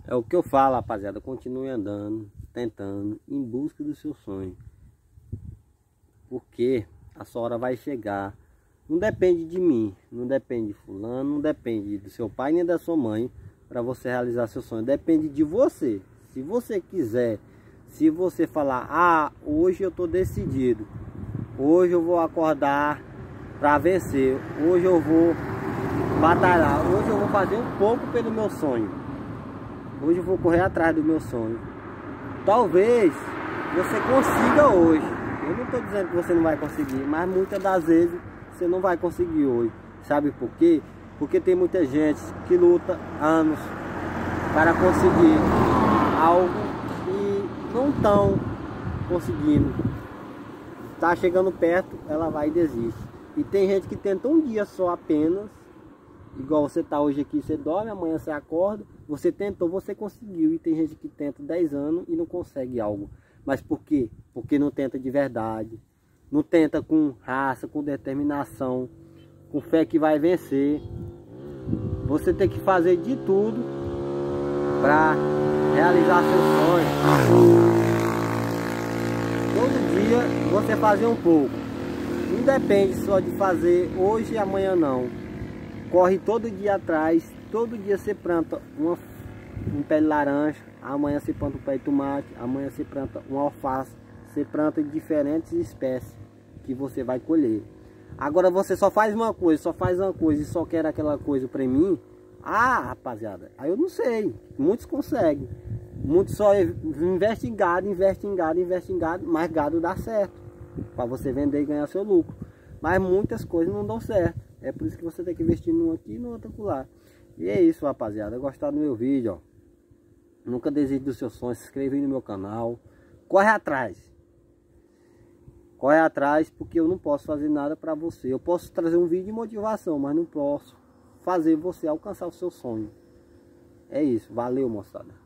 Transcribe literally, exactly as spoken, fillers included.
É o que eu falo, rapaziada. Continue andando, tentando, em busca do seu sonho. Porque a sua hora vai chegar. Não depende de mim, não depende de fulano, não depende do seu pai nem da sua mãe para você realizar seu sonho. Depende de você. Se você quiser, se você falar, ah, hoje eu tô decidido. Hoje eu vou acordar para vencer. Hoje eu vou batalhar. Hoje eu vou fazer um pouco pelo meu sonho. Hoje eu vou correr atrás do meu sonho. Talvez você consiga hoje. Eu não estou dizendo que você não vai conseguir, mas muitas das vezes você não vai conseguir hoje. Sabe por quê? Porque tem muita gente que luta anos para conseguir algo e não estão conseguindo. Tá chegando perto, ela vai e desiste. E tem gente que tenta um dia só apenas. Igual você tá hoje aqui, você dorme, amanhã você acorda. Você tentou, você conseguiu. E tem gente que tenta dez anos e não consegue algo. Mas por quê? Porque não tenta de verdade. Não tenta com raça, com determinação, com fé que vai vencer. Você tem que fazer de tudo para realizar seus sonhos. Todo dia você fazer um pouco. Não depende só de fazer hoje e amanhã não. Corre todo dia atrás. Todo dia você planta uma, um pé de laranja. Amanhã você planta um pé de tomate. Amanhã você planta uma alface. Você planta diferentes espécies que você vai colher. Agora você só faz uma coisa, só faz uma coisa e só quer aquela coisa para mim. Ah, rapaziada, aí eu não sei. Muitos conseguem. Muitos só investem em gado, investem em gado, investem em gado, mas gado dá certo para você vender e ganhar seu lucro. Mas muitas coisas não dão certo. É por isso que você tem que investir num aqui e no outro lá. E é isso, rapaziada. Gostaram do meu vídeo, ó. Nunca desiste dos seus sonhos. Se inscreva aí no meu canal. Corre atrás. Corre atrás, porque eu não posso fazer nada para você. Eu posso trazer um vídeo de motivação, mas não posso fazer você alcançar o seu sonho. É isso. Valeu, moçada.